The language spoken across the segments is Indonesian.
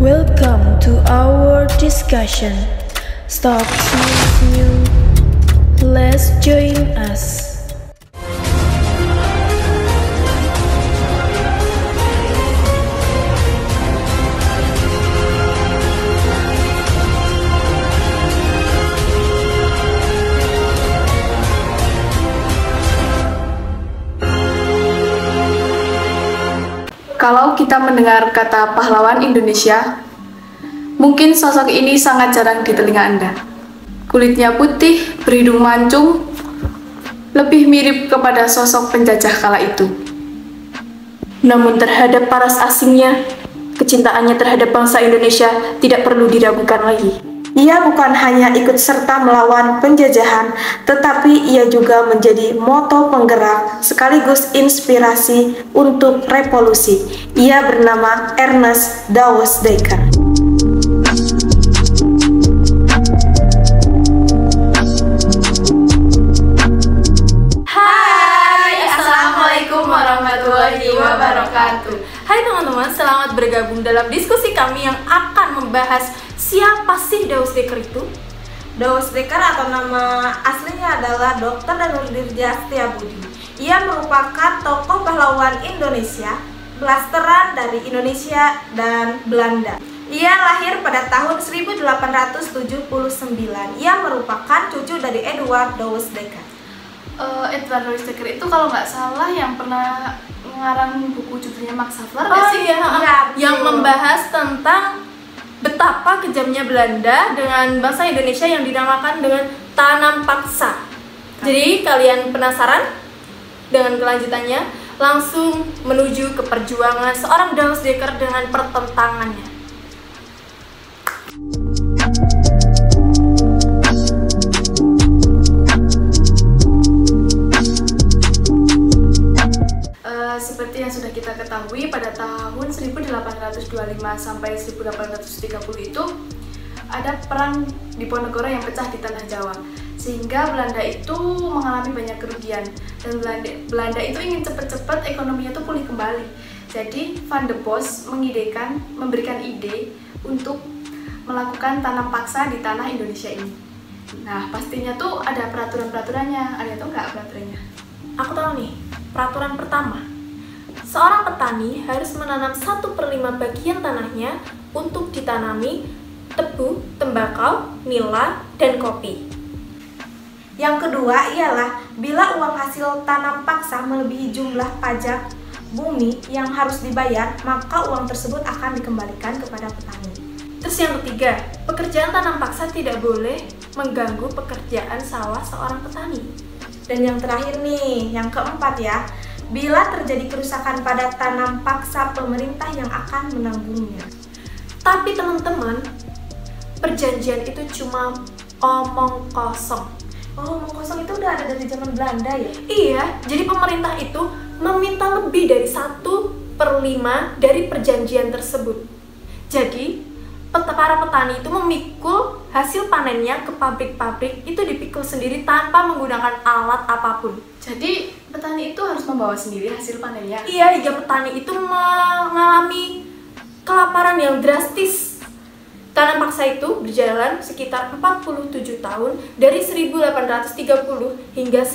Welcome to our discussion. Stop snooze. Let's join us. Kalau kita mendengar kata pahlawan Indonesia, mungkin sosok ini sangat jarang di telinga Anda. Kulitnya putih, berhidung mancung, lebih mirip kepada sosok penjajah kala itu. Namun terhadap paras asingnya, kecintaannya terhadap bangsa Indonesia tidak perlu diragukan lagi. Ia bukan hanya ikut serta melawan penjajahan, tetapi ia juga menjadi moto penggerak sekaligus inspirasi untuk revolusi. Ia bernama Ernest Dawes Dekker. Hai, Assalamualaikum warahmatullahi wabarakatuh. Hai teman-teman, selamat bergabung dalam diskusi kami yang akan membahas siapa sih Dawes Dekker itu? Dawes Dekker atau nama aslinya adalah Dr. Danudirja Setiabudi. Ia merupakan tokoh pahlawan Indonesia, blasteran dari Indonesia dan Belanda. Ia lahir pada tahun 1879. Ia merupakan cucu dari Edward Dawes Dekker. Edward Dawes Dekker itu kalau nggak salah yang pernah mengarang buku judulnya Max Havelaar yang membahas tentang betapa kejamnya Belanda dengan bangsa Indonesia yang dinamakan dengan tanam paksa. Jadi kalian penasaran dengan kelanjutannya? Langsung menuju ke perjuangan seorang Dawes Dekker dengan pertentangannya. Seperti yang sudah kita ketahui, pada tahun 1825 sampai 1830 itu ada perang Diponegoro yang pecah di tanah Jawa, sehingga Belanda itu mengalami banyak kerugian dan Belanda itu ingin cepat-cepat ekonominya itu pulih kembali. Jadi Van de Bos memberikan ide untuk melakukan tanam paksa di tanah Indonesia ini. Nah, pastinya tuh ada peraturan-peraturannya. Ada tuh nggak peraturannya? Aku tahu nih. Peraturan pertama, seorang petani harus menanam 1/5 bagian tanahnya untuk ditanami tebu, tembakau, nila, dan kopi. Yang kedua ialah bila uang hasil tanam paksa melebihi jumlah pajak bumi yang harus dibayar, maka uang tersebut akan dikembalikan kepada petani. Terus yang ketiga, pekerjaan tanam paksa tidak boleh mengganggu pekerjaan sawah seorang petani. Dan yang terakhir nih, yang keempat ya, bila terjadi kerusakan pada tanam paksa, pemerintah yang akan menanggungnya. Tapi teman-teman, perjanjian itu cuma omong kosong. Oh, omong kosong itu udah ada dari zaman Belanda ya? Iya, jadi pemerintah itu meminta lebih dari 1/5 dari perjanjian tersebut. Jadi, para petani itu memikul hasil panennya ke pabrik-pabrik, itu dipikul sendiri tanpa menggunakan alat apapun. Jadi petani itu harus membawa sendiri hasil panennya. Iya, hingga petani itu mengalami kelaparan yang drastis. Tanam paksa itu berjalan sekitar 47 tahun dari 1830 hingga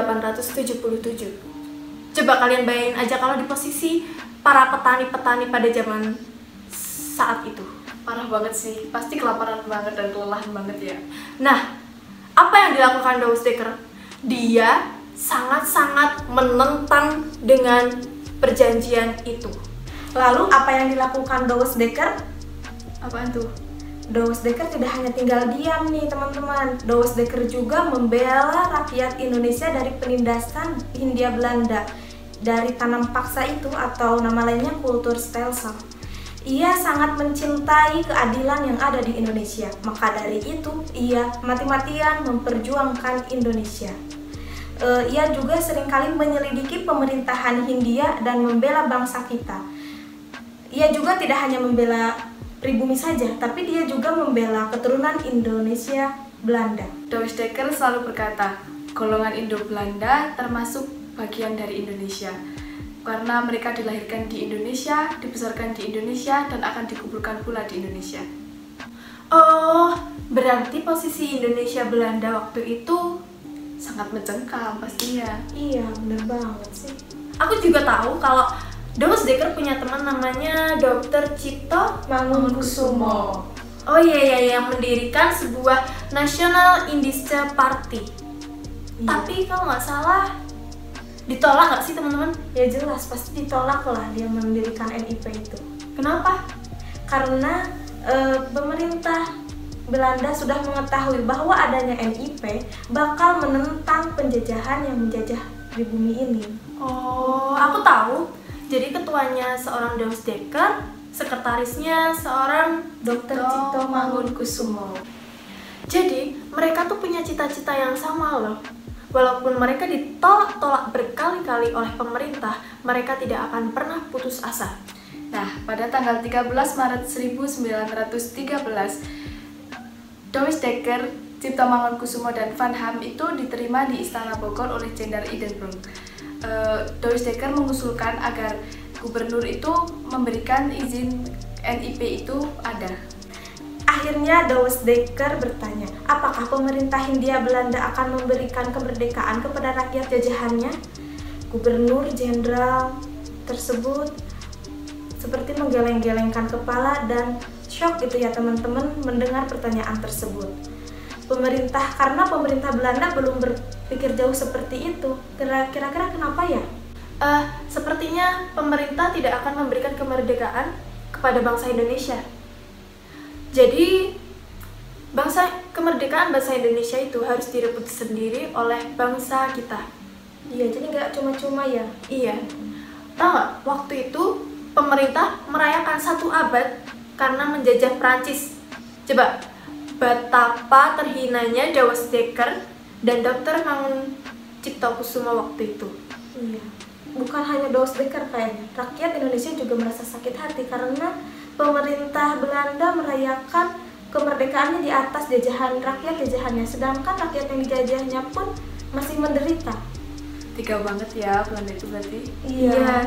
1877. Coba kalian bayangin aja kalau di posisi para petani-petani pada zaman saat itu. Parah banget sih, pasti kelaparan banget dan kelelahan banget ya. Nah, apa yang dilakukan Dawes Dekker? Dia sangat-sangat menentang dengan perjanjian itu. Lalu apa yang dilakukan Dawes Dekker? Apaan tuh? Dawes Dekker tidak hanya tinggal diam nih teman-teman. Dawes Dekker juga membela rakyat Indonesia dari penindasan Hindia Belanda dari tanam paksa itu, atau nama lainnya kultur stelsel. Ia sangat mencintai keadilan yang ada di Indonesia, maka dari itu ia mati-matian memperjuangkan Indonesia. Ia juga seringkali menyelidiki pemerintahan Hindia dan membela bangsa kita. Ia juga tidak hanya membela pribumi saja, tapi dia juga membela keturunan Indonesia Belanda. Dawes Dekker selalu berkata, golongan Indo-Belanda termasuk bagian dari Indonesia. karena mereka dilahirkan di Indonesia, dibesarkan di Indonesia, dan akan dikuburkan pula di Indonesia. Oh, berarti posisi Indonesia Belanda waktu itu Sangat mencengkam pastinya. Iya, bener banget sih. aku juga tahu kalau Douwe Dekker punya teman namanya Dr. Cipto Mangunkusumo. Oh iya, yang mendirikan sebuah National Indische Party. Iya. Tapi kalau nggak salah ditolak nggak sih teman-teman? Ya jelas pasti ditolak lah dia mendirikan NIP itu. Kenapa? Karena pemerintah Belanda sudah mengetahui bahwa adanya NIP bakal menentang penjajahan yang menjajah di bumi ini. Oh, aku tahu. Jadi ketuanya seorang Douwe Dekker, sekretarisnya seorang Dr. Cipto Mangunkusumo. Jadi mereka tuh punya cita-cita yang sama loh. Walaupun mereka ditolak-tolak berkali-kali oleh pemerintah, mereka tidak akan pernah putus asa. Nah, pada tanggal 13 Maret 1913, Douwe Dekker, Cipto Mangunkusumo, dan Van Ham itu diterima di Istana Bogor oleh Jenderal Hindenburg. Douwe Dekker mengusulkan agar gubernur itu memberikan izin NIP itu ada. Akhirnya Douwe Dekker bertanya, apakah pemerintah Hindia Belanda akan memberikan kemerdekaan kepada rakyat jajahannya? Gubernur jenderal tersebut seperti menggeleng-gelengkan kepala dan shock gitu ya teman-teman mendengar pertanyaan tersebut. Karena pemerintah Belanda belum berpikir jauh seperti itu. Kira-kira kenapa ya? Sepertinya pemerintah tidak akan memberikan kemerdekaan kepada bangsa Indonesia. Jadi kemerdekaan bangsa Indonesia itu harus direbut sendiri oleh bangsa kita. Iya, jadi nggak cuma-cuma ya. Iya. Tahu nggak, waktu itu pemerintah merayakan 1 abad karena menjajah Prancis. Coba, betapa terhinanya Douwe Dekker dan Dr. Mangunkusumo waktu itu. Iya. Bukan hanya Douwe Dekker kayaknya, rakyat Indonesia juga merasa sakit hati karena pemerintah Belanda merayakan kemerdekaannya di atas jajahan rakyat jajahannya, sedangkan rakyat yang dijajahnya pun masih menderita. Tiga banget ya Belanda itu berarti. Iya.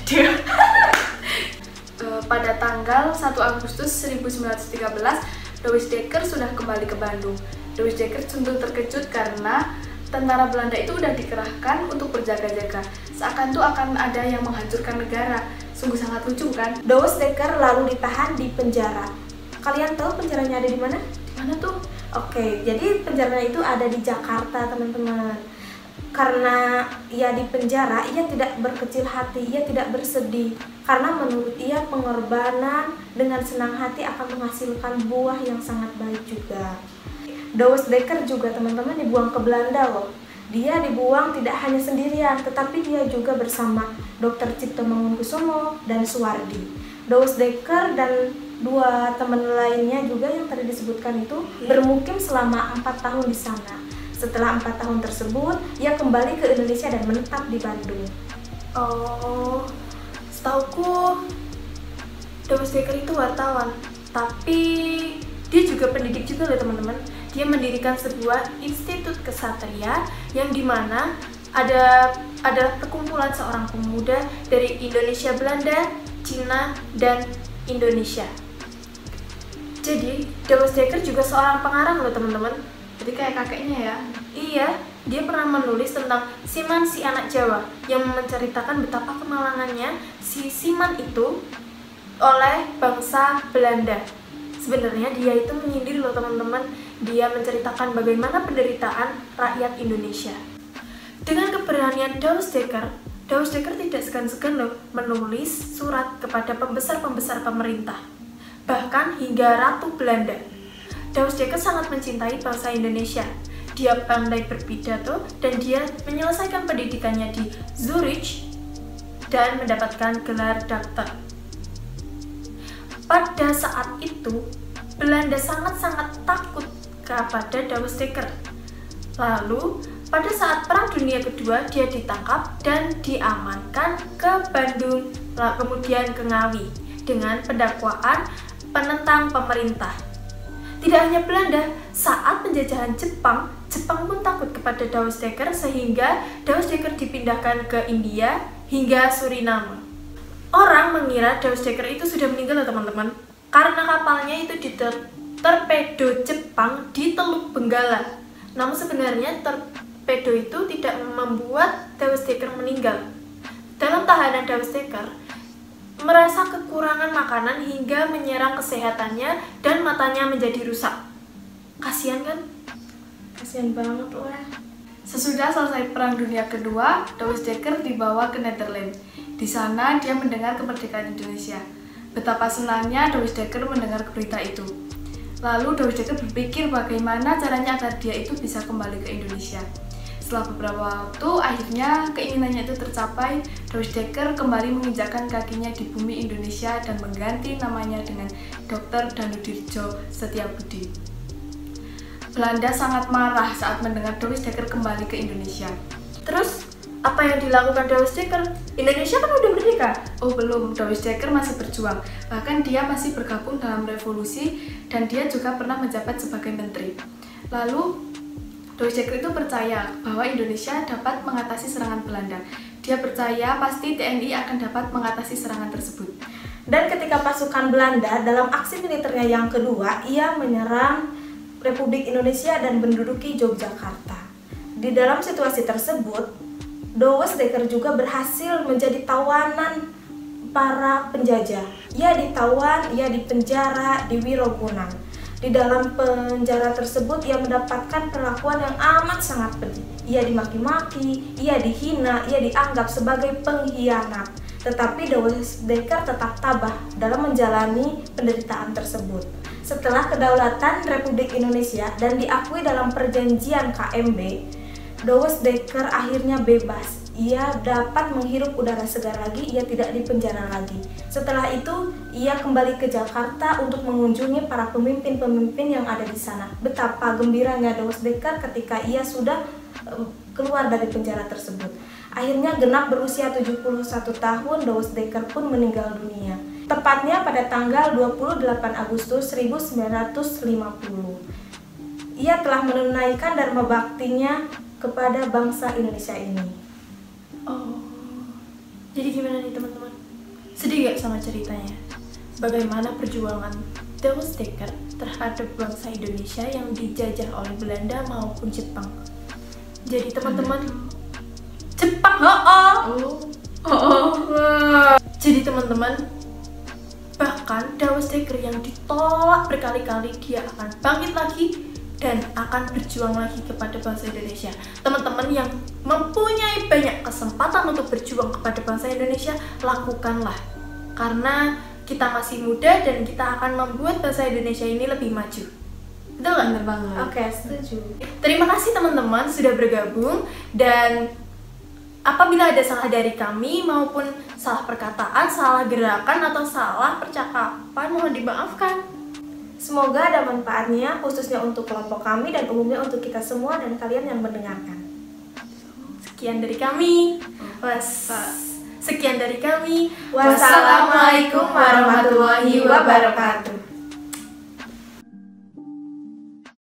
Pada tanggal 1 Agustus 1913, Douwe Dekker sudah kembali ke Bandung. Douwe Dekker sungguh terkejut karena tentara Belanda itu udah dikerahkan untuk berjaga-jaga. Seakan tuh akan ada yang menghancurkan negara. Sungguh sangat lucu kan? Douwe Dekker lalu ditahan di penjara. Kalian tahu penjaranya ada di mana? Di mana tuh? Oke, jadi penjaranya itu ada di Jakarta, teman-teman. Karena ia di penjara, ia tidak berkecil hati, ia tidak bersedih. Karena menurut ia pengorbanan dengan senang hati akan menghasilkan buah yang sangat baik juga. Douwe Dekker juga teman-teman dibuang ke Belanda loh. Dia dibuang tidak hanya sendirian, tetapi dia juga bersama Dr. Cipto Mangunkusumo dan Suwardi. Douwe Dekker dan 2 teman lainnya juga yang tadi disebutkan itu bermukim selama 4 tahun di sana. Setelah 4 tahun tersebut, ia kembali ke Indonesia dan menetap di Bandung. Oh, setauku Douwe Dekker itu wartawan, tapi dia juga pendidik juga loh teman-teman. Dia mendirikan sebuah institut kesatria yang dimana adalah perkumpulan seorang pemuda dari Indonesia Belanda, Cina, dan Indonesia. Jadi Douwe Dekker juga seorang pengarang loh teman-teman. Jadi kayak kakeknya ya? Iya, dia pernah menulis tentang Siman si anak Jawa yang menceritakan betapa kemalangannya si Siman itu oleh bangsa Belanda. Sebenarnya dia itu menyindir loh teman-teman. Dia menceritakan bagaimana penderitaan rakyat Indonesia. Dengan keberanian Douwe Dekker tidak segan-segan loh menulis surat kepada pembesar-pembesar pemerintah, bahkan hingga Ratu Belanda. Douwe Dekker sangat mencintai bangsa Indonesia. Dia pandai berpidato dan dia menyelesaikan pendidikannya di Zurich dan mendapatkan gelar dokter. Pada saat itu, Belanda sangat-sangat takut kepada Douwe Dekker. Lalu, pada saat Perang Dunia Kedua, dia ditangkap dan diamankan ke Bandung, kemudian ke Ngawi dengan pendakwaan penentang pemerintah. Tidak hanya Belanda, saat penjajahan Jepang pun takut kepada Douwe Dekker sehingga Douwe Dekker dipindahkan ke India, hingga Suriname. Orang mengira Dawes Dekker itu sudah meninggal loh teman-teman, karena kapalnya itu torpedo Jepang di Teluk Benggala. Namun sebenarnya torpedo itu tidak membuat Dawes Dekker meninggal. Dalam tahanan Dawes Dekker merasa kekurangan makanan hingga menyerang kesehatannya dan matanya menjadi rusak. Kasihan kan? Kasihan banget lah. Sesudah selesai Perang Dunia Kedua, Dawes Dekker dibawa ke Nederland. Di sana dia mendengar kemerdekaan Indonesia. Betapa senangnya Dawes Dekker mendengar berita itu. Lalu Dawes Dekker berpikir bagaimana caranya agar dia itu bisa kembali ke Indonesia. Setelah beberapa waktu, akhirnya keinginannya itu tercapai. Dawes Dekker kembali menginjakkan kakinya di bumi Indonesia dan mengganti namanya dengan Dr. Danudirjo Setiabudi. Belanda sangat marah saat mendengar Dawes Dekker kembali ke Indonesia. Terus, apa yang dilakukan Dawes Dekker? Indonesia kan udah merdeka. Oh belum, Dawes Dekker masih berjuang. Bahkan dia masih bergabung dalam revolusi dan dia juga pernah menjabat sebagai menteri. Lalu, Dawes Dekker itu percaya bahwa Indonesia dapat mengatasi serangan Belanda. Dia percaya pasti TNI akan dapat mengatasi serangan tersebut. Dan ketika pasukan Belanda dalam aksi militernya yang kedua, ia menyerang Republik Indonesia dan menduduki Yogyakarta. Di dalam situasi tersebut, Dawes Dekker juga berhasil menjadi tawanan para penjajah. Ia ditawan, ia dipenjara di Wirogunang. Di dalam penjara tersebut ia mendapatkan perlakuan yang amat sangat pedih. Ia dimaki-maki, ia dihina, ia dianggap sebagai pengkhianat. Tetapi Dawes Dekker tetap tabah dalam menjalani penderitaan tersebut. Setelah kedaulatan Republik Indonesia dan diakui dalam perjanjian KMB, Dawes Dekker akhirnya bebas. Ia dapat menghirup udara segar lagi, ia tidak dipenjara lagi. Setelah itu, ia kembali ke Jakarta untuk mengunjungi para pemimpin-pemimpin yang ada di sana. Betapa gembiranya Dawes Dekker ketika ia sudah keluar dari penjara tersebut. Akhirnya genap berusia 71 tahun, Dawes Dekker pun meninggal dunia. Tepatnya pada tanggal 28 Agustus 1950. Ia telah menunaikan dharma baktinya kepada bangsa Indonesia ini. Oh, jadi gimana nih teman-teman? Sedih gak sama ceritanya? Bagaimana perjuangan Dawes Dekker terhadap bangsa Indonesia yang dijajah oleh Belanda maupun Jepang? Jadi teman-teman, Jepang, Jadi teman-teman, bahkan Dawes Dekker yang ditolak berkali-kali, dia akan bangkit lagi dan akan berjuang lagi kepada bangsa Indonesia. Teman-teman yang mempunyai banyak kesempatan untuk berjuang kepada bangsa Indonesia, lakukanlah. Karena kita masih muda dan kita akan membuat bangsa Indonesia ini lebih maju. Betul nggak? Bener banget. Oke, setuju. Terima kasih teman-teman sudah bergabung, dan apabila ada salah dari kami maupun salah perkataan, salah gerakan, atau salah percakapan, mohon dimaafkan. Semoga ada manfaatnya, khususnya untuk kelompok kami dan umumnya untuk kita semua dan kalian yang mendengarkan. Sekian dari kami. Sekian dari kami. Wassalamualaikum warahmatullahi wabarakatuh.